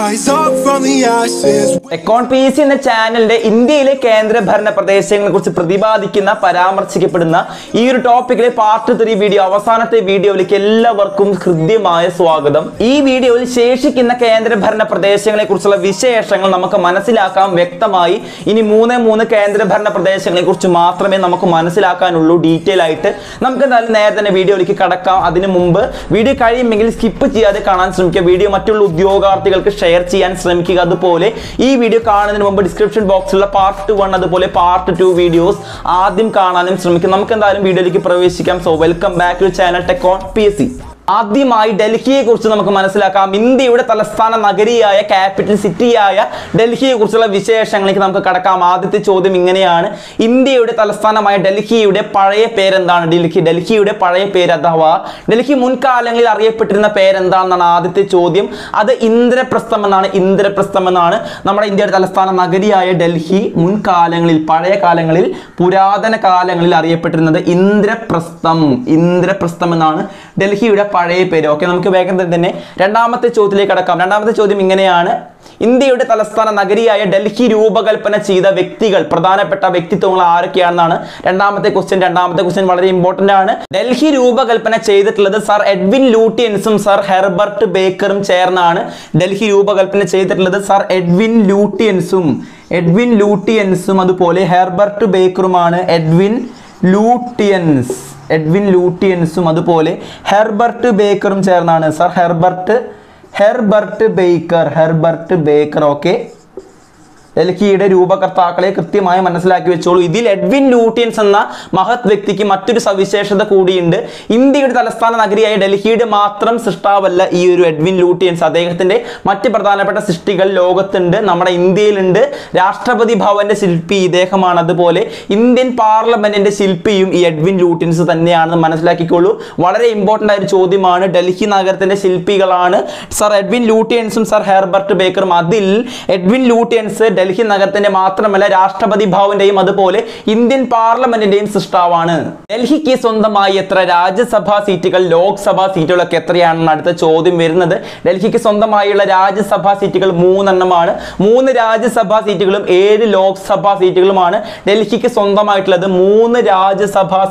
എക്കോൺ PC എന്ന ചാനലിന്റെ ഇന്ത്യയിലെ കേന്ദ്രഭരണ പ്രദേശങ്ങളെ കുറിച്ച് പ്രതിപാദിക്കുന്ന പരാമർശിക്കപ്പെടുന്ന ഈ ഒരു ടോപ്പിക്കിലെ പാർട്ട് 3 വീഡിയോ അവസാനത്തെ വീഡിയോയിലേക്ക് എല്ലാവർക്കും ഹൃദ്യമായ സ്വാഗതം. ഈ വീഡിയോയിൽ ശേഷിക്കുന്ന കേന്ദ്രഭരണ പ്രദേശങ്ങളെ കുറിച്ചുള്ള വിശേഷങ്ങൾ നമുക്ക് മനസ്സിലാക്കാം വ്യക്തമായി. ഇനി മൂന്ന് കേന്ദ്രഭരണ പ്രദേശങ്ങളെ കുറിച്ച് മാത്രമേ നമുക്ക് മനസ്സിലാക്കാനുള്ളൂ ഡീറ്റെയിൽ ആയിട്ട്. നമുക്ക് എന്തായാലും നേരെ തന്നെ വീഡിയോയിലേക്ക് കടക്കാം. അതിനു മുമ്പ് വീഡിയോ കഴിയുമെങ്കിൽ സ്കിപ്പ് ചെയ്യാതെ കാണാൻ ശ്രമിക്കുക. വീഡിയോ മറ്റുള്ള ഉദ്യോഗാർത്ഥികൾക്ക് ഷെയർ ചെയ്യാൻ ശ്രമിക്കുക. അതുപോലെ ഈ വീഡിയോ കാണുന്നതിന് മുമ്പ് ഡിസ്ക്രിപ്ഷൻ ബോക്സിലുള്ള പാർട്ട് 1 അതുപോലെ പാർട്ട് 2 വീഡിയോസ് ആദ്യം കാണാനും ശ്രമിക്കുക. നമുക്ക് എന്തായാലും വീഡിയോയിലേക്ക് പ്രവേശിക്കാം. So welcome back to channel ടെക്കോൺ PC. ആദ്യമായി ഡൽഹിയെ കുറിച്ച് നമുക്ക് മനസ്സിലാക്കാം. ഇന്ത്യയുടെ തലസ്ഥാന നഗരിയായ ക്യാപിറ്റൽ സിറ്റിയായ ഡൽഹിയെ കുറിച്ചുള്ള വിശേഷങ്ങളിലേക്ക് നമുക്ക് കടക്കാം. ആദ്യത്തെ ചോദ്യം ഇങ്ങനെയാണ്: ഇന്ത്യയുടെ തലസ്ഥാനമായ ഡൽഹിയുടെ പഴയ പേരെന്താണ്? ഡൽഹിയുടെ പഴയ പേര് അഥവാ ഡൽഹി മുൻകാലങ്ങളിൽ അറിയപ്പെട്ടിരുന്ന പേരെന്താണെന്നാണ് ആദ്യത്തെ ചോദ്യം. അത് ഇന്ദ്രപ്രസ്ഥം എന്നാണ്. നമ്മുടെ ഇന്ത്യയുടെ തലസ്ഥാന നഗരിയായ ഡൽഹി മുൻകാലങ്ങളിൽ പഴയ കാലങ്ങളിൽ പുരാതന കാലങ്ങളിൽ അറിയപ്പെട്ടിരുന്നത് ഇന്ദ്രപ്രസ്ഥം എന്നാണ് ഡൽഹിയുടെ പഴയ പേര്. ഓക്കെ, നമുക്ക് വേഗം തന്നെ രണ്ടാമത്തെ ചോദ്യത്തിലേക്ക് കടക്കാം. രണ്ടാമത്തെ ചോദ്യം ഇങ്ങനെയാണ്: ഇന്ത്യയുടെ തലസ്ഥാന നഗരിയായ ഡൽഹി രൂപകൽപ്പന ചെയ്ത വ്യക്തികൾ, പ്രധാനപ്പെട്ട വ്യക്തിത്വങ്ങൾ ആരൊക്കെയാണെന്നാണ് രണ്ടാമത്തെ ക്വസ്റ്റ്യൻ. രണ്ടാമത്തെ ക്വസ്റ്റ്യൻ വളരെ ഇമ്പോർട്ടന്റ് ആണ്. ഡൽഹി രൂപകൽപ്പന ചെയ്തിട്ടുള്ളത് സർ എഡ്വിൻ ലൂട്ടിയൻസും സർ ഹെർബർട്ട് ബേക്കറും ചേർന്നാണ്. ഡൽഹി രൂപകൽപ്പന ചെയ്തിട്ടുള്ളത് സർ എഡ്വിൻ ലൂട്ടിയൻസും അതുപോലെ ഹെർബർട്ട് ബേക്കറുമാണ്. എഡ്വിൻ ലൂട്ടിയൻസും അതുപോലെ ഹെർബർട്ട് ബേക്കറും ചേർന്നാണ്. Sir Herbert Baker. ഓക്കെ, ഡൽഹിയുടെ രൂപകർത്താക്കളെ കൃത്യമായി മനസ്സിലാക്കി വെച്ചോളൂ. ഇതിൽ എഡ്വിൻ ലൂട്ടിയൻസ് എന്ന മഹത് വ്യക്തിക്ക് മറ്റൊരു സവിശേഷത കൂടിയുണ്ട്. ഇന്ത്യയുടെ തലസ്ഥാന നഗരിയായ ഡൽഹിയുടെ മാത്രം സൃഷ്ടാവല്ല ഈ ഒരു എഡ്വിൻ ലൂട്ടിയൻസ്. അദ്ദേഹത്തിന്റെ മറ്റ് പ്രധാനപ്പെട്ട സൃഷ്ടികൾ ലോകത്തുണ്ട്, നമ്മുടെ ഇന്ത്യയിലുണ്ട്. രാഷ്ട്രപതി ഭവന്റെ ശില്പി ഇദ്ദേഹമാണ്. അതുപോലെ ഇന്ത്യൻ പാർലമെന്റിന്റെ ശില്പിയും ഈ എഡ്വിൻ ലൂട്ടിയൻസ് തന്നെയാണെന്ന് മനസ്സിലാക്കിക്കോളൂ. വളരെ ഇമ്പോർട്ടന്റ് ആയ ഒരു ചോദ്യമാണ്. ഡൽഹി നഗരത്തിന്റെ ശില്പികളാണ് സർ എഡ്വിൻ ലൂട്ടിയൻസും സർ ഹെർബർട്ട് ബേക്കറും. അതിൽ എഡ്വിൻ ലൂട്ടിയൻസ് ഡൽഹി നഗരത്തിന്റെ മാത്രമല്ല രാഷ്ട്രപതി ഭവന്റെയും അതുപോലെ ഇന്ത്യൻ പാർലമെന്റിന്റെയും സൃഷ്ടാവാണ്. ഡൽഹിക്ക് സ്വന്തമായി എത്ര രാജ്യസഭാ സീറ്റുകൾ, ലോക്സഭാ സീറ്റുകളൊക്കെ എത്രയാണെന്ന് അടുത്ത ചോദ്യം വരുന്നത്. ഡൽഹിക്ക് സ്വന്തമായുള്ള രാജ്യസഭാ സീറ്റുകൾ 3 എണ്ണമാണ്. 3 രാജ്യസഭാ സീറ്റുകളും 7 ലോക്സഭാ സീറ്റുകളുമാണ് ഡൽഹിക്ക് സ്വന്തമായിട്ടുള്ളത്. 3 രാജ്യസഭാ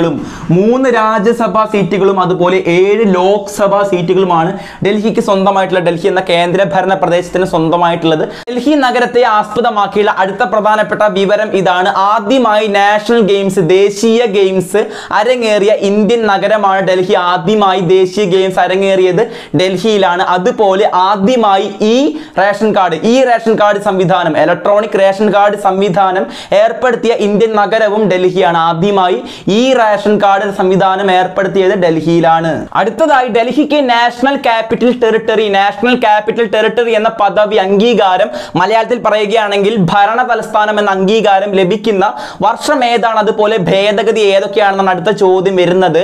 സീറ്റുകളും അതുപോലെ 7 ലോക്സഭാ സീറ്റുകളുമാണ് ഡൽഹിക്ക് സ്വന്തമായിട്ടുള്ള, ഡൽഹി എന്ന കേന്ദ്രഭരണ പ്രദേശത്തിന് സ്വന്തമായിട്ടുള്ളത്. ഡൽഹി നഗരത്തെ ആസ്പദമാക്കിയുള്ള അടുത്ത പ്രധാനപ്പെട്ട വിവരം ഇതാണ്: ആദ്യമായി നാഷണൽ ഗെയിംസ്, ദേശീയ ഗെയിംസ് അരങ്ങേറിയ ഇന്ത്യൻ നഗരമാണ് ഡൽഹി. ആദ്യമായി ദേശീയ ഗെയിംസ് അരങ്ങേറിയത് ഡൽഹിയിലാണ്. അതുപോലെ ആദ്യമായി ഈ റേഷൻ കാർഡ് സംവിധാനം, ഇലക്ട്രോണിക് റേഷൻ കാർഡ് സംവിധാനം ഏർപ്പെടുത്തിയ ഇന്ത്യൻ നഗരവും ഡൽഹിയാണ്. ആദ്യമായി ഈ റേഷൻ കാർഡ് സംവിധാനം ഏർപ്പെടുത്തിയത് ഡൽഹിയിലാണ്. അടുത്തതായി ഡൽഹിക്ക് നാഷണൽ ക്യാപിറ്റൽ ടെറിട്ടറി എന്ന പദവി അംഗീകാരം മലയാളത്തിൽ പറയുകയാണെങ്കിൽ ഭരണ തലസ്ഥാനം എന്ന അംഗീകാരം ലഭിക്കുന്ന വർഷം ഏതാണ്? അതുപോലെ ഭേദഗതി ഏതൊക്കെയാണെന്നാണ് അടുത്ത ചോദ്യം വരുന്നത്.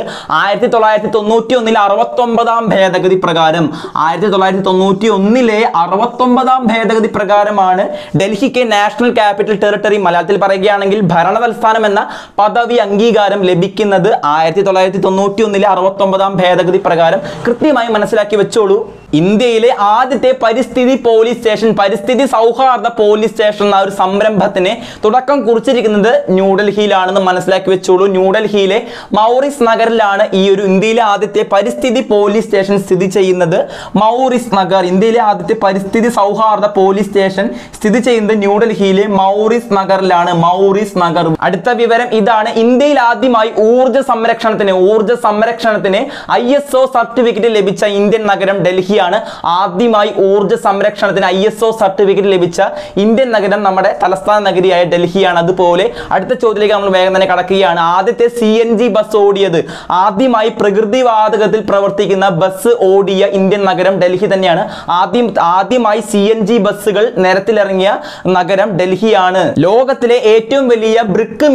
1991 69-ാം ഭേദഗതി പ്രകാരം 1991 69-ാം ഭേദഗതി പ്രകാരമാണ് ഡൽഹിക്ക് നാഷണൽ ക്യാപിറ്റൽ ടെറിട്ടറി, മലയാളത്തിൽ പറയുകയാണെങ്കിൽ ഭരണ തലസ്ഥാനം എന്ന പദവി അംഗീകാരം ലഭിക്കുന്നത് 1991 69-ാം ഭേദഗതി പ്രകാരം. കൃത്യമായി മനസ്സിലാക്കി വെച്ചോളൂ. ഇന്ത്യയിലെ ആദ്യത്തെ പരിസ്ഥിതി സൗഹാർദ്ദ പോലീസ് സ്റ്റേഷൻ എന്ന ഒരു സംരംഭത്തിന് തുടക്കം കുറിച്ചിരിക്കുന്നത് ന്യൂഡൽഹിയിലാണെന്ന് മനസ്സിലാക്കി വെച്ചോളൂ. ന്യൂഡൽഹിയിലെ മൗറിസ് നഗറിലാണ് ഈ ഒരു ഇന്ത്യയിലെ ആദ്യത്തെ പരിസ്ഥിതി പോലീസ് സ്റ്റേഷൻ സ്ഥിതി ചെയ്യുന്നത്. ഇന്ത്യയിലെ ആദ്യത്തെ പരിസ്ഥിതി സൗഹാർദ്ദ പോലീസ് സ്റ്റേഷൻ സ്ഥിതി ചെയ്യുന്നത് ന്യൂഡൽഹിയിലെ മൗറിസ് നഗറിലാണ്. അടുത്ത വിവരം ഇതാണ്: ഇന്ത്യയിൽ ആദ്യമായി ഊർജ സംരക്ഷണത്തിന് ISO സർട്ടിഫിക്കറ്റ് ലഭിച്ച ഇന്ത്യൻ നഗരം ഡൽഹി. ആദ്യമായി ഊർജ സംരക്ഷണത്തിന് ISO സർട്ടിഫിക്കറ്റ് ലഭിച്ച ഇന്ത്യൻ നഗരം നമ്മുടെ തലസ്ഥാന നഗരിയായ ഡൽഹിയാണ്. അതുപോലെ അടുത്ത ചോദ്യത്തിലേക്ക് നമ്മൾ വേഗം തന്നെ കടക്കുകയാണ്. ആദ്യത്തെ CNG ബസ് ഓടിയത്, ആദ്യമായി പ്രകൃതിവാതകത്തിൽ പ്രവർത്തിക്കുന്ന ബസ് ഓടിയ ഇന്ത്യൻ നഗരം ഡൽഹി തന്നെയാണ്. ആദ്യമായി CNG ബസ്സുകൾ നിരത്തിലിറങ്ങിയ നഗരം ഡൽഹിയാണ്. ലോകത്തിലെ ഏറ്റവും വലിയ ബ്രിക്ക്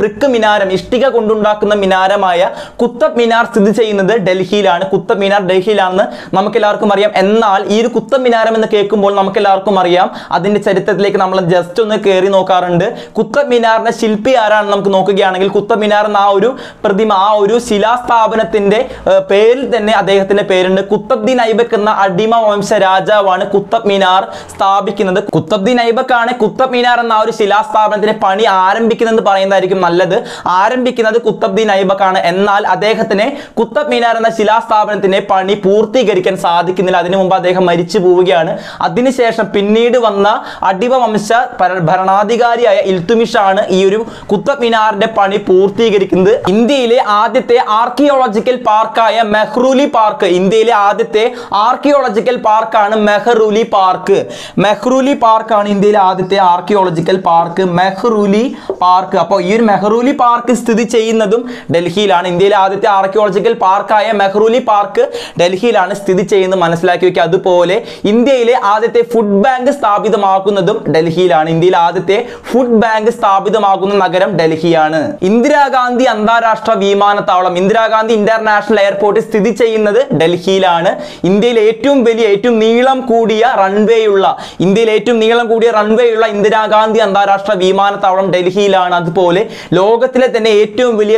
മിനാരം, ഇഷ്ടിക കൊണ്ടുണ്ടാക്കുന്ന മിനാരമായ കുത്തബ് മിനാർ സ്ഥിതി ചെയ്യുന്നത് ഡൽഹിയിലാണ്. ഡൽഹിയിലാണെന്ന് നമുക്ക് എല്ലാവർക്കും അറിയാം. എന്നാൽ ഈ ഒരു കുത്തബ് മിനാരം എന്ന് കേൾക്കുമ്പോൾ നമുക്ക് എല്ലാവർക്കും അറിയാം അതിന്റെ ചരിത്രത്തിലേക്ക് നമ്മൾ ജസ്റ്റ് ഒന്ന് കയറി നോക്കാറുണ്ട്. കുത്തബ് മിനാറിന്റെ ശില്പി ആരാണെന്ന് നമുക്ക് നോക്കുകയാണെങ്കിൽ കുത്തബ് മിനാർ എന്ന ആ ഒരു പ്രതിമ, ആ ഒരു ശിലാസ്ഥാപനത്തിന്റെ പേരിൽ തന്നെ അദ്ദേഹത്തിന്റെ പേരുണ്ട്. കുത്തബ്ദീൻ ഐബക്ക് എന്ന അടിമ വംശ രാജാവാണ് കുത്തബ് മിനാർ സ്ഥാപിക്കുന്നത്. കുത്തബ്ദീൻ ഐബക്ക് ആണ് കുത്തബ് മിനാർ എന്ന ആ ഒരു ശിലാസ്ഥാപനത്തിന്റെ പണി ആരംഭിക്കുന്നത് പറയുന്നതായിരിക്കും നല്ലത്. ആരംഭിക്കുന്നത് കുത്തബ്ദീൻ ഐബക്ക് ആണ്. എന്നാൽ അദ്ദേഹത്തിന് കുത്തബ് മിനാർ എന്ന ശിലാസ്ഥാപനത്തിന്റെ പണി പൂർത്തീകരിക്കാൻ സാധിക്കുന്നില്ല. അതിനു മുമ്പ് അദ്ദേഹം മരിച്ചു പോവുകയാണ്. അതിനുശേഷം പിന്നീട് വന്ന അടിമ വംശ ഭരണാധികാരിയായ ഇൽത്തുമിഷ് ആണ് ഈ ഒരു കുത്തബ് മിനാറിന്റെ പണി പൂർത്തീകരിക്കുന്നത്. ഇന്ത്യയിലെ ആദ്യത്തെ ആർക്കിയോളജിക്കൽ പാർക്കായ മെഹ്റൂലി പാർക്ക്, ഇന്ത്യയിലെ ആദ്യത്തെ ആർക്കിയോളജിക്കൽ പാർക്കാണ് മെഹ്റൂലി പാർക്ക്. മെഹ്റൂലി പാർക്കാണ് ഇന്ത്യയിലെ ആദ്യത്തെ ആർക്കിയോളജിക്കൽ പാർക്ക്, മെഹ്റൂലി പാർക്ക്. അപ്പോൾ ഈ ഒരു മെഹ്റൂലി പാർക്ക് സ്ഥിതി ചെയ്യുന്നതും ഡൽഹിയിലാണ്. ഇന്ത്യയിലെ ആദ്യത്തെ ആർക്കിയോളജിക്കൽ പാർക്കായ മെഹ്റൂലി പാർക്ക് ഡൽഹിയിലാണ് സ്ഥിതി ചെയ്യുന്നത്, മനസ്സിലാക്കി വെക്കുക. അതുപോലെ ഇന്ത്യയിലെ ആദ്യത്തെ ഫുഡ് ബാങ്ക് സ്ഥാപിതമാക്കുന്നതും ഡൽഹിയിലാണ്. ഇന്ത്യയിലെ ആദ്യത്തെ ഫുഡ് ബാങ്ക് സ്ഥാപിതമാക്കുന്ന നഗരം ഡൽഹിയാണ്. ഇന്ദിരാഗാന്ധി അന്താരാഷ്ട്ര വിമാനത്താവളം, ഇന്ദിരാഗാന്ധി ഇന്റർനാഷണൽ എയർപോർട്ട് സ്ഥിതി ചെയ്യുന്നത് ഡൽഹിയിലാണ്. ഇന്ത്യയിലെ ഏറ്റവും വലിയ, ഏറ്റവും നീളം കൂടിയ റൺവേ ഉള്ള, ഇന്ത്യയിലെ ഏറ്റവും നീളം കൂടിയ റൺവേ ഉള്ള ഇന്ദിരാഗാന്ധി അന്താരാഷ്ട്ര വിമാനത്താവളം ഡൽഹിയിലാണ്. അതുപോലെ ലോകത്തിലെ തന്നെ ഏറ്റവും വലിയ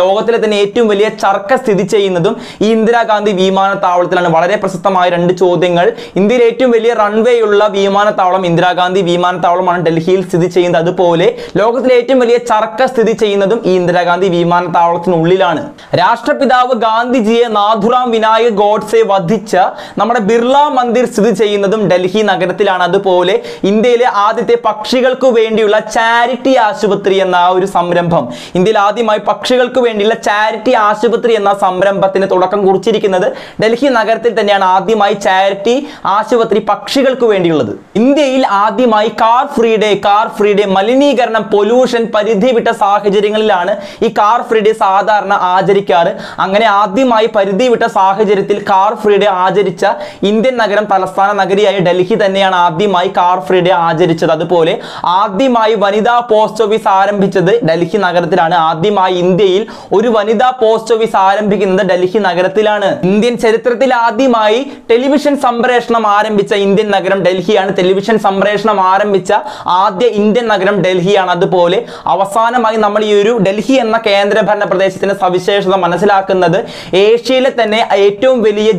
ചർക്ക സ്ഥിതി ചെയ്യുന്നതും ഈ ഇന്ദിരാഗാന്ധി വിമാനത്താവളത്തിലാണ്. വളരെ പ്രശസ്തമായ രണ്ട് ചോദ്യങ്ങൾ. ഇന്ത്യയിലെ ഏറ്റവും വലിയ റൺവേ ഉള്ള വിമാനത്താവളം ഇന്ദിരാഗാന്ധി വിമാനത്താവളമാണ് ഡൽഹിയിൽ സ്ഥിതി ചെയ്യുന്നത്. അതുപോലെ ലോകത്തിലെ ഏറ്റവും വലിയ ചർക്ക സ്ഥിതി ചെയ്യുന്നതും ഈ ഇന്ദിരാഗാന്ധി വിമാനത്താവളത്തിനുള്ളിലാണ്. രാഷ്ട്രപിതാവ് ഗാന്ധിജിയെ നാഥുറാം വിനായക് ഗോഡ്സെ വധിച്ച നമ്മുടെ ബിർള മന്ദിർ സ്ഥിതി ചെയ്യുന്നതും ഡൽഹി നഗരത്തിലാണ്. അതുപോലെ ഇന്ത്യയിലെ ആദ്യത്തെ പക്ഷികൾക്ക് വേണ്ടിയുള്ള ചാരിറ്റി ആശുപത്രി എന്ന ആ ഒരു സംരംഭം, ഇന്ത്യയിൽ ആദ്യമായി പക്ഷികൾക്ക് വേണ്ടിയുള്ള ചാരിറ്റി ആശുപത്രി എന്ന സംരംഭത്തിന് തുടക്കം കുറിച്ചിരിക്കുന്നത് ഡൽഹി നഗരത്തിൽ തന്നെയാണ്. ആദ്യമായി ചാരിറ്റി ആശുപത്രി പക്ഷികൾക്ക് വേണ്ടിയുള്ളത്. ഇന്ത്യയിൽ ആദ്യമായി കാർ ഫ്രീ ഡേ, മലിനീകരണം, പൊല്യൂഷൻ പരിധി വിട്ട സാഹചര്യങ്ങളിലാണ് ഈ കാർ ഫ്രീ ഡേ സാധാരണ ആചരിക്കാറ്. അങ്ങനെ ആദ്യമായി പരിധി വിട്ട സാഹചര്യത്തിൽ കാർ ഫ്രീ ഡേ ആചരിച്ച ഇന്ത്യൻ നഗരം, തലസ്ഥാന നഗരിയായ ഡൽഹി തന്നെയാണ് ആദ്യമായി കാർ ഫ്രീ ഡേ ആചരിച്ചത്. അതുപോലെ ആദ്യമായി വനിതാ പോസ്റ്റ് ഓഫീസ് ആരംഭിച്ചത് ഡൽഹി നഗരത്തിലാണ്. ആദ്യമായി ഇന്ത്യയിൽ ഒരു വനിതാ പോസ്റ്റ് ഓഫീസ് ആരംഭിക്കുന്നത് ഡൽഹി നഗരത്തിലാണ്. ഇന്ത്യൻ ചരിത്രത്തിൽ ആദ്യമായി ടെലിവിഷൻ സംപ്രേഷണം ആരംഭിച്ച ഇന്ത്യൻ നഗരം ഡൽഹിയാണ്. ടെലിവിഷൻ സംപ്രേഷണം ആരംഭിച്ച ആദ്യ ഇന്ത്യൻ നഗരം ഡൽഹിയാണ്. അതുപോലെ അവസാനമായി നമ്മൾ ഈ ഒരു ഡൽഹി എന്ന കേന്ദ്രഭരണ പ്രദേശത്തിന്റെ സവിശേഷത മനസ്സിലാക്കുന്നത് ഏഷ്യയിലെ തന്നെ ഏറ്റവും വലിയ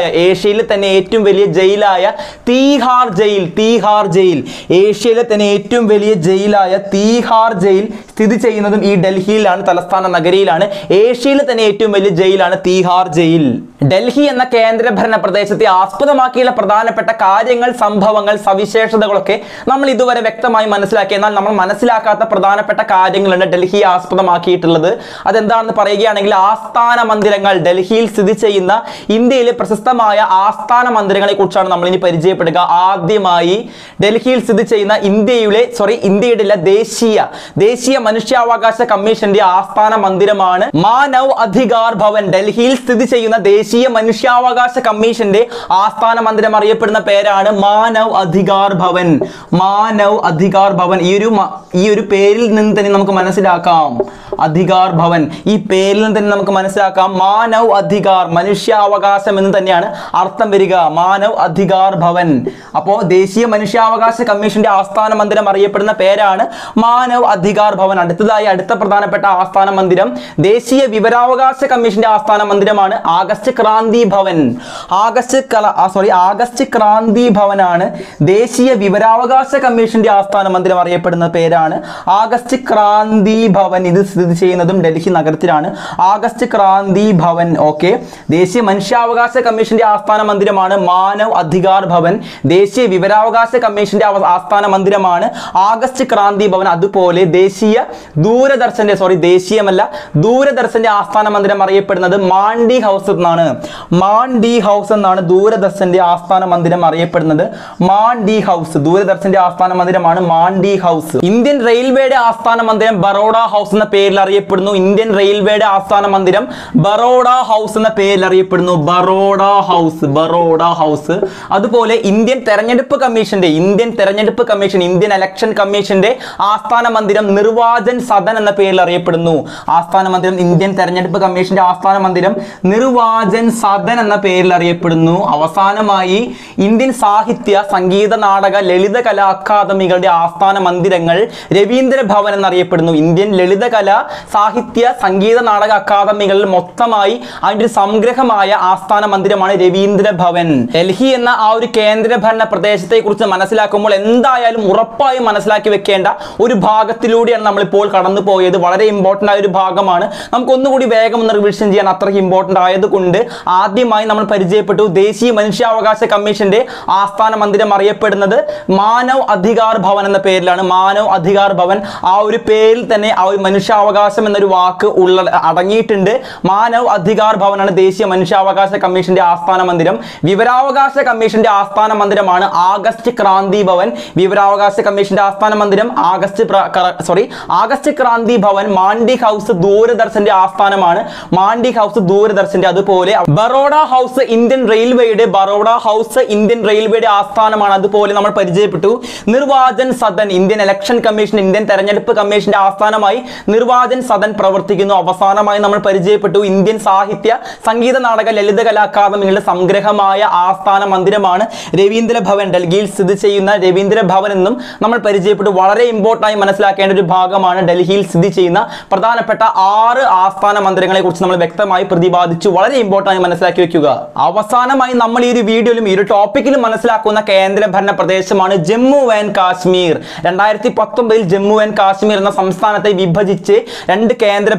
ജയിലായ തീഹാർ ജയിൽ, ഏഷ്യയിലെ തന്നെ ഏറ്റവും വലിയ ജയിലായ തീഹാർ ജയിൽ സ്ഥിതി ചെയ്യുന്നതും ഈ ഡൽഹിയിലാണ്, തലസ്ഥാന നഗരിയിലാണ്. ഏഷ്യയിലെ തന്നെ ഏറ്റവും വലിയ ജയിലാണ് തീഹാർ ജയിൽ. ഡൽഹി എന്ന കേന്ദ്രഭരണ പ്രദേശത്തെ ആസ്പദമാക്കിയുള്ള പ്രധാനപ്പെട്ട കാര്യങ്ങൾ, സംഭവങ്ങൾ, സവിശേഷതകളൊക്കെ നമ്മൾ ഇതുവരെ വ്യക്തമായി മനസ്സിലാക്കി. എന്നാൽ നമ്മൾ മനസ്സിലാക്കാത്ത പ്രധാനപ്പെട്ട കാര്യങ്ങളുണ്ട് ഡൽഹിയെ ആസ്പദമാക്കിയിട്ടുള്ളത്. അതെന്താണെന്ന് പറയുകയാണെങ്കിൽ ആസ്ഥാന മന്ദിരങ്ങൾ, ഡൽഹിയിൽ സ്ഥിതി ചെയ്യുന്ന ഇന്ത്യയിലെ പ്രശസ്തമായ ആസ്ഥാന മന്ദിരങ്ങളെ കുറിച്ചാണ് നമ്മൾ ഇനി പരിചയപ്പെടുക. ആദ്യമായി ഡൽഹിയിൽ സ്ഥിതി ചെയ്യുന്ന ഇന്ത്യയുടെ ദേശീയ മനുഷ്യാവകാശ കമ്മീഷന്റെ ആസ്ഥാന മന്ദിരമാണ് മാനവ് അധികാർ ഭവൻ. ഡൽഹിയിൽ സ്ഥിതി ചെയ്യുന്ന ദേശീയ മനുഷ്യാവകാശ കമ്മീഷന്റെ ആസ്ഥാന മന്ദിരം അറിയപ്പെടുന്ന പേരാണ് മാനവ് അധികാർ ഭവൻ. ഈ ഒരു പേരിൽ നിന്ന് തന്നെ നമുക്ക് മനസ്സിലാക്കാം, അധികാർ ഭവൻ, ഈ പേരിൽ നിന്ന് തന്നെ നമുക്ക് മനസ്സിലാക്കാം മാനവ് അധികാർ, മനുഷ്യാവകാശം എന്ന് തന്നെയാണ് അർത്ഥം വരിക, മാനവ് അധികാർ ഭവൻ. അപ്പോൾ ദേശീയ മനുഷ്യാവകാശ കമ്മീഷന്റെ ആസ്ഥാന മന്ദിരം അറിയപ്പെടുന്ന പേരാണ് മാനവ് അധികാർ ഭവൻ. അടുത്ത പ്രധാനപ്പെട്ട ആസ്ഥാന മന്ദിരം ദേശീയ വിവരാവകാശ കമ്മീഷന്റെ ആസ്ഥാന മന്ദിരമാണ് ആഗസ്റ്റ് ക്രാന്തി ഭവൻ. ആഗസ്റ്റ് ക്രാന്തി ഭവനാണ് ദേശീയ വിവരാവകാശ കമ്മീഷന്റെ ആസ്ഥാന മന്ദിരം അറിയപ്പെടുന്ന പേരാണ് ആഗസ്റ്റ് ക്രാന്തി ഭവൻ. ഇത് സ്ഥിതി ചെയ്യുന്നതും ഡൽഹി നഗരത്തിലാണ്. ആഗസ്റ്റ് ക്രാന്തി ഭവൻ. ഓക്കെ, ദേശീയ മനുഷ്യാവകാശ കമ്മീഷന്റെ ആസ്ഥാന മന്ദിരമാണ് മാനവ് അധികാർ ഭവൻ. ദേശീയ വിവരാവകാശ കമ്മീഷന്റെ ആസ്ഥാന മന്ദിരമാണ് ആഗസ്റ്റ് ക്രാന്തി ഭവൻ. അതുപോലെ ദൂരദർശന്റെ ആസ്ഥാന മന്ദിരം അറിയപ്പെടുന്നത് മാണ്ഡി ഹൗസ് എന്നാണ്. ദൂരദർശന്റെ ആസ്ഥാന മന്ദിരം അറിയപ്പെടുന്നത് മാണ്ഡി ഹൗസ്. ദൂരദർശന്റെ ആസ്ഥാന മന്ദിരമാണ് മാണ്ഡി ഹൗസ്. ഇന്ത്യൻ റെയിൽവേയുടെ ആസ്ഥാന മന്ദിരം ബറോഡ ഹൗസ് എന്ന പേരിൽ പേരിൽ അറിയപ്പെടുന്നു. ഇന്ത്യൻ റെയിൽവേയുടെ ആസ്ഥാന മന്ദിരം ബറോഡ ഹൗസ് എന്ന പേരിൽ അറിയപ്പെടുന്നു. ബറോഡ ഹൗസ്. അതുപോലെ ഇന്ത്യൻ തെരഞ്ഞെടുപ്പ് കമ്മീഷന്റെ ഇന്ത്യൻ ഇലക്ഷൻ കമ്മീഷന്റെ ആസ്ഥാന മന്ദിരം നിർവാചൻ സദൻ എന്ന പേരിൽ അറിയപ്പെടുന്നു. ആസ്ഥാന മന്ദിരം ഇന്ത്യൻ തെരഞ്ഞെടുപ്പ് കമ്മീഷന്റെ ആസ്ഥാന മന്ദിരം നിർവാചൻ സദൻ എന്ന പേരിൽ അറിയപ്പെടുന്നു. അവസാനമായി ഇന്ത്യൻ സാഹിത്യ, സംഗീത, നാടക, ലളിതകലാ അക്കാദമികളുടെ ആസ്ഥാന മന്ദിരങ്ങൾ രവീന്ദ്ര ഭവൻ എന്നറിയപ്പെടുന്നു. ഇന്ത്യൻ ലളിതകല, സാഹിത്യ, സംഗീത, നാടക അക്കാദമികളിൽ മൊത്തമായി അതിന്റെ ഒരു സംഗ്രഹമായ ആസ്ഥാന മന്ദിരമാണ് രവീന്ദ്ര ഭവൻ. ഡൽഹി എന്ന ആ ഒരു കേന്ദ്രഭരണ പ്രദേശത്തെ കുറിച്ച് മനസ്സിലാക്കുമ്പോൾ എന്തായാലും ഉറപ്പായും മനസ്സിലാക്കി വെക്കേണ്ട ഒരു ഭാഗത്തിലൂടെയാണ് നമ്മളിപ്പോൾ കടന്നു പോയത്. വളരെ ഇമ്പോർട്ടന്റ് ആയ ഒരു ഭാഗമാണ്. നമുക്ക് ഒന്നുകൂടി വേഗം ഒന്ന് റിവിഷൻ ചെയ്യാൻ അത്രയ്ക്ക് ഇമ്പോർട്ടന്റ് ആയതുകൊണ്ട് ആദ്യമായി നമ്മൾ പരിചയപ്പെട്ടു ദേശീയ മനുഷ്യാവകാശ കമ്മീഷന്റെ ആസ്ഥാന മന്ദിരം അറിയപ്പെടുന്നത് മാനവ് അധികാർ ഭവൻ എന്ന പേരിലാണ്. മാനവ് അധികാർ ഭവൻ, ആ ഒരു പേരിൽ തന്നെ ആ ഒരു മനുഷ്യാവകാശം എന്നൊരു വാക്ക് അടങ്ങിയിട്ടുണ്ട്. മാനവ് അധികാർ ഭവനാണ് ദേശീയ മനുഷ്യാവകാശ കമ്മീഷന്റെ ആസ്ഥാന മന്ദിരം. വിവരാവകാശ കമ്മീഷന്റെ ആസ്ഥാന മന്ദിരമാണ് ആഗസ്റ്റ് ക്രാന്തി ഭവൻ. വിവരാവകാശ കമ്മീഷന്റെ ആസ്ഥാന മന്ദിരം ആഗസ്റ്റ് ക്രാന്തി ഭവൻ. മാണ്ഡി ഹൗസ് ദൂരദർശന്റെ ആസ്ഥാനമാണ്. മാണ്ഡി ഹൗസ് ദൂരദർശന്റെ. അതുപോലെ ബറോഡ ഹൗസ് ഇന്ത്യൻ റെയിൽവേയുടെ ആസ്ഥാനമാണ്. അതുപോലെ നമ്മൾ പരിചയപ്പെട്ടു Nirvachan Sadan, Indian election commission, Indian തെരഞ്ഞെടുപ്പ് കമ്മീഷന്റെ ആസ്ഥാനമായി നിർവാചൻ സദൻ പ്രവർത്തിക്കുന്നു. അവസാനമായി നമ്മൾ പരിചയപ്പെട്ടു ഇന്ത്യൻ സാഹിത്യ, സംഗീത, നാടക, ലളിതകലാ അക്കാദമികളുടെ സംഗ്രഹമായ ആസ്ഥാന മന്ദിരമാണ് രവീന്ദ്ര ഭവൻ. ഡൽഹിയിൽ സ്ഥിതി ചെയ്യുന്ന രവീന്ദ്ര ഭവൻ എന്നും നമ്മൾ പരിചയപ്പെട്ടു. വളരെ ഇമ്പോർട്ടന്റ് ആയി മനസ്സിലാക്കേണ്ട ഒരു ഭാഗമാണ്. ഡൽഹിയിൽ സ്ഥിതി ചെയ്യുന്ന പ്രധാനപ്പെട്ട 6 ആസ്ഥാന മന്ദിരങ്ങളെ കുറിച്ച് നമ്മൾ വ്യക്തമായി പ്രതിപാദിച്ചു. വളരെ ഇമ്പോർട്ടന്റ് ആയി മനസ്സിലാക്കി വെക്കുക. അവസാനമായി നമ്മൾ ഈ ഒരു വീഡിയോയിലും ഈ ഒരു ടോപ്പിക്കിലും മനസ്സിലാക്കുന്ന കേന്ദ്രഭരണ പ്രദേശമാണ് ജമ്മു ആൻഡ് കാശ്മീർ. 2019 ജമ്മു ആൻഡ് കാശ്മീർ എന്ന സംസ്ഥാനത്തെ വിഭജിച്ച് 2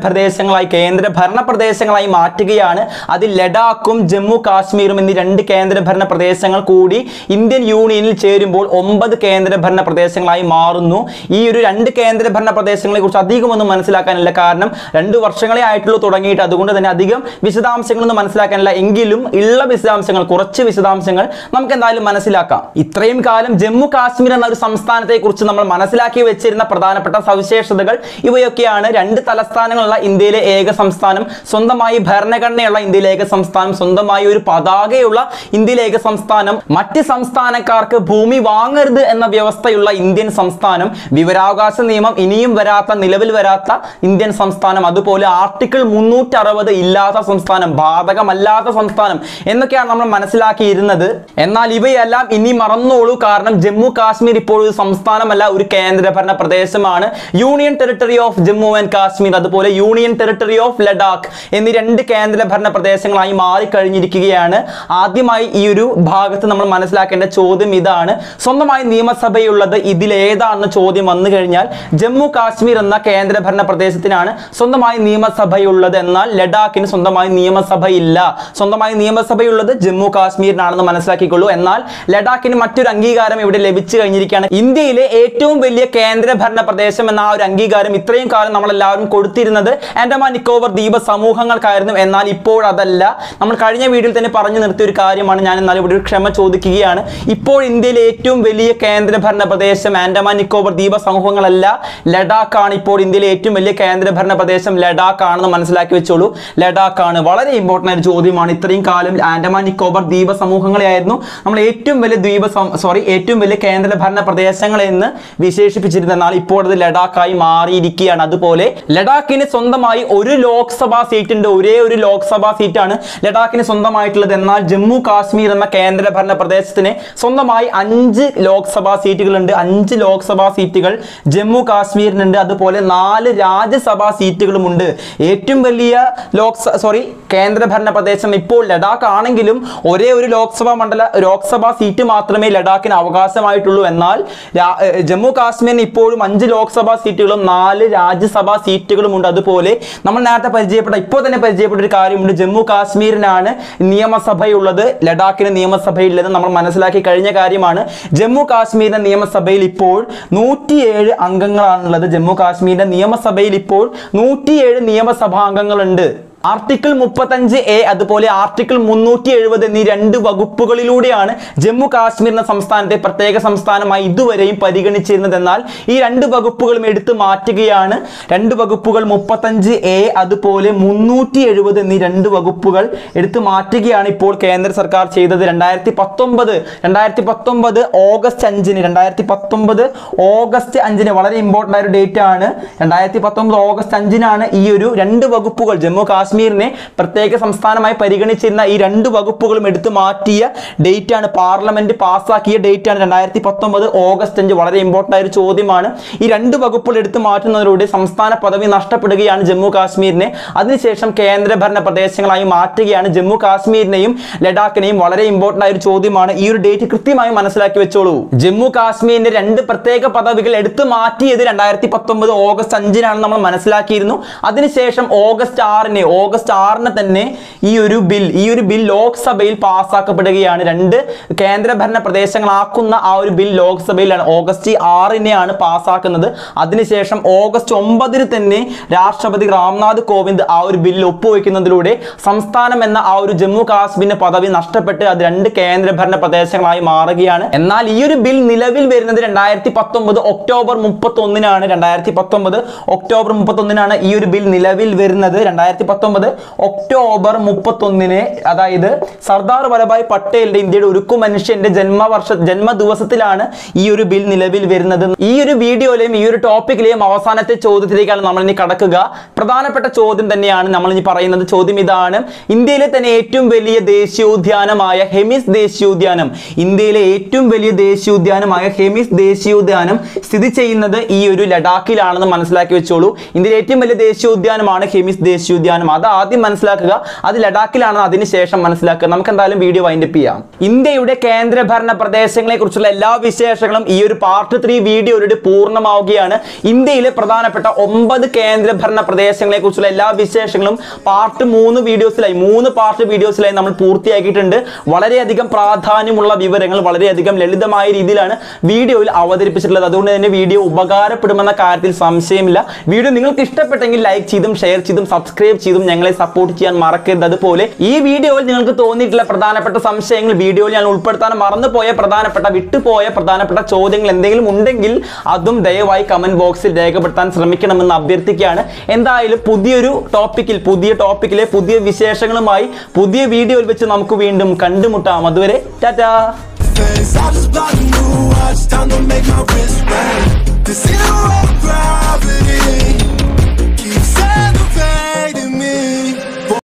കേന്ദ്രഭരണ പ്രദേശങ്ങളായി മാറ്റുകയാണ്. അതിൽ ലഡാക്കും ജമ്മു കാശ്മീരും എന്നീ 2 കേന്ദ്രഭരണ പ്രദേശങ്ങൾ കൂടി ഇന്ത്യൻ യൂണിയനിൽ ചേരുമ്പോൾ 9 കേന്ദ്രഭരണ പ്രദേശങ്ങളായി മാറുന്നു. ഈ ഒരു 2 കേന്ദ്രഭരണ പ്രദേശങ്ങളെ കുറിച്ച് അധികമൊന്നും മനസ്സിലാക്കാനില്ല, കാരണം 2 വർഷങ്ങളെ ആയിട്ടുള്ളൂ തുടങ്ങിയിട്ട്. അതുകൊണ്ട് തന്നെ അധികം വിശദാംശങ്ങളൊന്നും മനസ്സിലാക്കാനില്ല. എങ്കിലും ഉള്ള വിശദാംശങ്ങൾ, കുറച്ച് വിശദാംശങ്ങൾ നമുക്ക് എന്തായാലും മനസ്സിലാക്കാം. ഇത്രയും കാലം ജമ്മു കാശ്മീർ എന്ന ഒരു സംസ്ഥാനത്തെ കുറിച്ച് നമ്മൾ മനസ്സിലാക്കി വെച്ചിരുന്ന പ്രധാനപ്പെട്ട സവിശേഷതകൾ ഇവയൊക്കെയാണ്. 2 തലസ്ഥാനങ്ങളുള്ള ഇന്ത്യയിലെ ഏക സംസ്ഥാനം, സ്വന്തമായി ഭരണഘടനയുള്ള ഇന്ത്യയിലെ ഏക സംസ്ഥാനം, സ്വന്തമായി ഒരു പതാകയുള്ള ഇന്ത്യയിലെ ഏക സംസ്ഥാനം, മറ്റ് സംസ്ഥാനക്കാർക്ക് ഭൂമി വാങ്ങരുത് എന്ന വ്യവസ്ഥയുള്ള ഇന്ത്യൻ സംസ്ഥാനം, വിവരാവകാശ നിയമം ഇനിയും നിലവിൽ വരാത്ത ഇന്ത്യൻ സംസ്ഥാനം, അതുപോലെ ആർട്ടിക്കിൾ 360 ഇല്ലാത്ത സംസ്ഥാനം, ബാധകമല്ലാത്ത സംസ്ഥാനം എന്നൊക്കെയാണ് നമ്മൾ മനസ്സിലാക്കിയിരുന്നത്. എന്നാൽ ഇവയെല്ലാം ഇനി മറന്നോളൂ, കാരണം ജമ്മു കാശ്മീർ ഇപ്പോൾ ഒരു സംസ്ഥാനമല്ല, ഒരു കേന്ദ്രഭരണ പ്രദേശമാണ്. Union territory of Jammu and Kashmir, അതുപോലെ യൂണിയൻ ടെറിട്ടറി ഓഫ് ലഡാക്ക് എന്നീ 2 കേന്ദ്രഭരണ പ്രദേശങ്ങളായി മാറിക്കഴിഞ്ഞിരിക്കുകയാണ്. ആദ്യമായി ഈ ഒരു ഭാഗത്ത് നമ്മൾ മനസ്സിലാക്കേണ്ട ചോദ്യം ഇതാണ്: സ്വന്തമായി നിയമസഭയുള്ളത് ഇതിലേതാണെന്ന് ചോദ്യം വന്നു കഴിഞ്ഞാൽ ജമ്മു കാശ്മീർ എന്ന കേന്ദ്രഭരണ പ്രദേശത്തിനാണ് സ്വന്തമായി നിയമസഭയുള്ളത്. എന്നാൽ ലഡാക്കിന് സ്വന്തമായി നിയമസഭയില്ല. സ്വന്തമായി നിയമസഭയുള്ളത് ജമ്മു കാശ്മീരിനാണെന്ന് മനസ്സിലാക്കിക്കൊള്ളൂ. എന്നാൽ ലഡാക്കിന് മറ്റൊരു അംഗീകാരം ഇവിടെ ലഭിച്ചു കഴിഞ്ഞിരിക്കുകയാണ്. ഇന്ത്യയിലെ ഏറ്റവും വലിയ കേന്ദ്രഭരണ പ്രദേശം എന്ന ആ ഒരു അംഗീകാരം ഇത്രയും കാലം നമ്മളെല്ലാവരും കൊടുത്തിരുന്നത് ആൻഡമാൻ നിക്കോബർ ദ്വീപ സമൂഹങ്ങൾക്കായിരുന്നു. എന്നാൽ ഇപ്പോൾ അതല്ല. നമ്മൾ കഴിഞ്ഞ വീഡിയോയിൽ തന്നെ പറഞ്ഞു നിർത്തിയ ഒരു കാര്യമാണ്. ഞാൻ എന്നാൽ ഇവിടെ ഒരു ക്ഷമ ചോദിക്കുകയാണ്. ഇപ്പോൾ ഇന്ത്യയിലെ ഏറ്റവും വലിയ കേന്ദ്രഭരണ പ്രദേശം ആൻഡമാൻ നിക്കോബർ ദ്വീപ സമൂഹങ്ങളല്ല, ലഡാക്കാണ്. ഇപ്പോൾ ഇന്ത്യയിലെ ഏറ്റവും വലിയ കേന്ദ്രഭരണ പ്രദേശം ലഡാക്ക് ആണെന്ന് മനസ്സിലാക്കി വെച്ചോളൂ. ലഡാക്കാണ്. വളരെ ഇമ്പോർട്ടന്റ് ആയ ചോദ്യമാണ്. ഇത്രയും കാലം ആൻഡമാൻ നിക്കോബർ ദ്വീപ സമൂഹങ്ങളെയായിരുന്നു നമ്മൾ ഏറ്റവും വലിയ കേന്ദ്രഭരണ പ്രദേശങ്ങൾ എന്ന് വിശേഷിപ്പിച്ചിരുന്നത്. എന്നാൽ ഇപ്പോൾ അത് ലഡാക്കായി മാറിയിരിക്കുകയാണ്. അതുപോലെ ലഡാക്കിന് സ്വന്തമായി ഒരു ലോക്സഭാ സീറ്റ് ഉണ്ട്. ഒരേ ഒരു ലോക്സഭാ സീറ്റാണ് ലഡാക്കിന് സ്വന്തമായിട്ടുള്ളത്. എന്നാൽ ജമ്മു കാശ്മീർ എന്ന കേന്ദ്രഭരണ പ്രദേശത്തിന് സ്വന്തമായി 5 ലോക്സഭാ സീറ്റുകളുണ്ട്. 5 ലോക്സഭാ സീറ്റുകൾ ജമ്മു കാശ്മീരിനുണ്ട്. അതുപോലെ 4 രാജ്യസഭാ സീറ്റുകളുമുണ്ട്. ഏറ്റവും വലിയ കേന്ദ്രഭരണ പ്രദേശം ഇപ്പോൾ ലഡാക്ക് ആണെങ്കിലും ഒരേ ഒരു ലോക്സഭാ സീറ്റ് മാത്രമേ ലഡാക്കിന് അവകാശമായിട്ടുള്ളൂ. എന്നാൽ ജമ്മു കാശ്മീരിന് ഇപ്പോഴും 5 ലോക്സഭാ സീറ്റുകളും 4 രാജ്യസഭാ സീറ്റുകളും ഉണ്ട്. അതുപോലെ നമ്മൾ നേരത്തെ ഇപ്പോൾ തന്നെ പരിചയപ്പെട്ട ഒരു കാര്യമുണ്ട്. ജമ്മു കാശ്മീരിനാണ് നിയമസഭയുള്ളത്, ലഡാക്കിന് നിയമസഭയില്ലെന്ന് നമ്മൾ മനസ്സിലാക്കി കഴിഞ്ഞ കാര്യമാണ്. ജമ്മു കാശ്മീരിന്റെ നിയമസഭയിൽ ഇപ്പോൾ 107 അംഗങ്ങളാണുള്ളത്. ജമ്മു കാശ്മീരിന്റെ നിയമസഭയിൽ ഇപ്പോൾ 107 നിയമസഭാംഗങ്ങളുണ്ട്. ആർട്ടിക്കിൾ 35A അതുപോലെ ആർട്ടിക്കിൾ 370 എന്നീ 2 വകുപ്പുകളിലൂടെയാണ് ജമ്മു കാശ്മീർ എന്ന സംസ്ഥാനത്തെ പ്രത്യേക സംസ്ഥാനമായി ഇതുവരെയും പരിഗണിച്ചിരുന്നത്. എന്നാൽ ഈ 2 വകുപ്പുകളും എടുത്തു മാറ്റുകയാണ്. 2 വകുപ്പുകൾ 35A അതുപോലെ 370 എന്നീ 2 വകുപ്പുകൾ എടുത്തു മാറ്റുകയാണ് ഇപ്പോൾ കേന്ദ്ര സർക്കാർ ചെയ്തത്. 2019 ഓഗസ്റ്റ് 5-ന് വളരെ ഇമ്പോർട്ടൻ്റ് ആയ ഒരു ഡേറ്റ് ആണ്. 2019 ഓഗസ്റ്റ് 5-നാണ് ഈ ഒരു 2 വകുപ്പുകൾ ജമ്മു കാശ്മീരിനെ പ്രത്യേക സംസ്ഥാനമായി പരിഗണിച്ചിരുന്ന ഈ 2 വകുപ്പുകളും എടുത്തു മാറ്റിയ ഡേറ്റ് ആണ്. പാർലമെന്റ് പാസ്സാക്കിയ ഡേറ്റ് ആണ് 2019 ഓഗസ്റ്റ് 5. വളരെ ഇമ്പോർട്ടൻ്റ് ആയ ഒരു ചോദ്യമാണ്. ഈ 2 വകുപ്പുകൾ എടുത്തു മാറ്റുന്നതിലൂടെ സംസ്ഥാന പദവി നഷ്ടപ്പെടുകയാണ് ജമ്മു കാശ്മീരിനെ. അതിനുശേഷം കേന്ദ്രഭരണ പ്രദേശങ്ങളായി മാറ്റുകയാണ് ജമ്മു കാശ്മീരിനെയും ലഡാക്കിനെയും. വളരെ ഇമ്പോർട്ടൻ്റ് ആയ ഒരു ചോദ്യമാണ്. ഈ ഒരു ഡേറ്റ് കൃത്യമായി മനസ്സിലാക്കി വെച്ചോളൂ. ജമ്മു കാശ്മീരിന്റെ 2 പ്രത്യേക പദവികൾ എടുത്തു മാറ്റിയത് 2019 ഓഗസ്റ്റ് 5-നാണ് നമ്മൾ മനസ്സിലാക്കിയിരുന്നു. അതിനുശേഷം ഓഗസ്റ്റ് 6-ന് തന്നെ ഈ ഒരു ബിൽ ലോക്സഭയിൽ പാസ്സാക്കപ്പെടുകയാണ്. 2 കേന്ദ്രഭരണ പ്രദേശങ്ങളാക്കുന്ന ആ ഒരു ബിൽ ലോക്സഭയിലാണ് ഓഗസ്റ്റ് 6-നെയാണ് പാസ്സാക്കുന്നത്. അതിനുശേഷം ഓഗസ്റ്റ് 9-ന് തന്നെ രാഷ്ട്രപതി രാംനാഥ് കോവിന്ദ് ആ ഒരു ബില്ല് ഒപ്പുവെക്കുന്നതിലൂടെ സംസ്ഥാനം എന്ന ആ ഒരു ജമ്മു കാശ്മീരിന്റെ പദവി നഷ്ടപ്പെട്ട് അത് 2 കേന്ദ്രഭരണ പ്രദേശങ്ങളായി മാറുകയാണ്. എന്നാൽ ഈ ഒരു ബിൽ നിലവിൽ വരുന്നത് 2019 ഒക്ടോബർ 31-നാണ്. 2019 ഒക്ടോബർ 31-നാണ് ഈ ഒരു ബിൽ നിലവിൽ വരുന്നത്. 2019 ഒക്ടോബർ 31-ന്, അതായത് സർദാർ വല്ലഭായ് പട്ടേലിന്റെ, ഇന്ത്യയുടെ ഉരുക്കു മനുഷ്യന്റെ ജന്മദിവസത്തിലാണ് ഈ ഒരു ബിൽ നിലവിൽ വരുന്നത്. ഈ ഒരു വീഡിയോയിലെയും ഈ ഒരു ടോപ്പിക്കിലെയും അവസാനത്തെ ചോദ്യത്തിലേക്കാണ് നമ്മൾ ഇനി കടക്കുക. പ്രധാനപ്പെട്ട ചോദ്യം തന്നെയാണ് നമ്മൾ ഇനി പറയുന്നത്. ചോദ്യം ഇതാണ്: ഇന്ത്യയിലെ തന്നെ ഏറ്റവും വലിയ ദേശീയോദ്യാനമായ ഹെമിസ് ദേശീയോദ്യാനം, ഇന്ത്യയിലെ ഏറ്റവും വലിയ ദേശീയോദ്യാനമായ ഹെമിസ് ദേശീയോദ്യാനം സ്ഥിതി ചെയ്യുന്നത് ഈ ഒരു ലഡാക്കിലാണെന്ന് മനസ്സിലാക്കി വെച്ചോളൂ. ഇന്ത്യയിലെ ഏറ്റവും വലിയ ദേശീയോദ്യാനമാണ് ഹെമിസ് ദേശീയോദ്യാനം. അത് ആദ്യം മനസ്സിലാക്കുക, അത് ലഡാക്കിലാണെന്ന് അതിനുശേഷം മനസ്സിലാക്കുക. നമുക്ക് എന്തായാലും വീഡിയോ വൈൻഡപ്പ് ചെയ്യാം. ഇന്ത്യയുടെ കേന്ദ്രഭരണ പ്രദേശങ്ങളെ കുറിച്ചുള്ള എല്ലാ വിശേഷങ്ങളും ഈ ഒരു പാർട്ട് 3 വീഡിയോയിലൂടെ പൂർണ്ണമാവുകയാണ്. ഇന്ത്യയിലെ പ്രധാനപ്പെട്ട 9 കേന്ദ്രഭരണ പ്രദേശങ്ങളെ കുറിച്ചുള്ള എല്ലാ വിശേഷങ്ങളും പാർട്ട് 3 വീഡിയോസിലായി നമ്മൾ പൂർത്തിയാക്കിയിട്ടുണ്ട്. വളരെയധികം പ്രാധാന്യമുള്ള വിവരങ്ങൾ വളരെയധികം ലളിതമായ രീതിയിലാണ് വീഡിയോയിൽ അവതരിപ്പിച്ചിട്ടുള്ളത്. അതുകൊണ്ട് തന്നെ വീഡിയോ ഉപകാരപ്പെടുമെന്ന കാര്യത്തിൽ സംശയമില്ല. വീഡിയോ നിങ്ങൾക്ക് ഇഷ്ടപ്പെട്ടെങ്കിൽ ലൈക്ക് ചെയ്തും ഷെയർ ചെയ്തും സബ്സ്ക്രൈബ് ചെയ്തും ഞങ്ങളെ സപ്പോർട്ട് ചെയ്യാൻ മറക്കരുത്. അതുപോലെ ഈ വീഡിയോയിൽ നിങ്ങൾക്ക് തോന്നിയിട്ടുള്ള പ്രധാനപ്പെട്ട സംശയങ്ങൾ, വീഡിയോയിൽ ഞാൻ ഉൾപ്പെടുത്താൻ വിട്ടുപോയ പ്രധാനപ്പെട്ട ചോദ്യങ്ങൾ എന്തെങ്കിലും ഉണ്ടെങ്കിൽ അതും ദയവായി കമന്റ് ബോക്സിൽ രേഖപ്പെടുത്താൻ ശ്രമിക്കണമെന്ന് അഭ്യർത്ഥിക്കുകയാണ്. എന്തായാലും പുതിയ ടോപ്പിക്കിലെ പുതിയ വിശേഷങ്ങളുമായി പുതിയ വീഡിയോയിൽ വെച്ച് നമുക്ക് വീണ്ടും കണ്ടുമുട്ടാം. അതുവരെ ടാറ്റാ.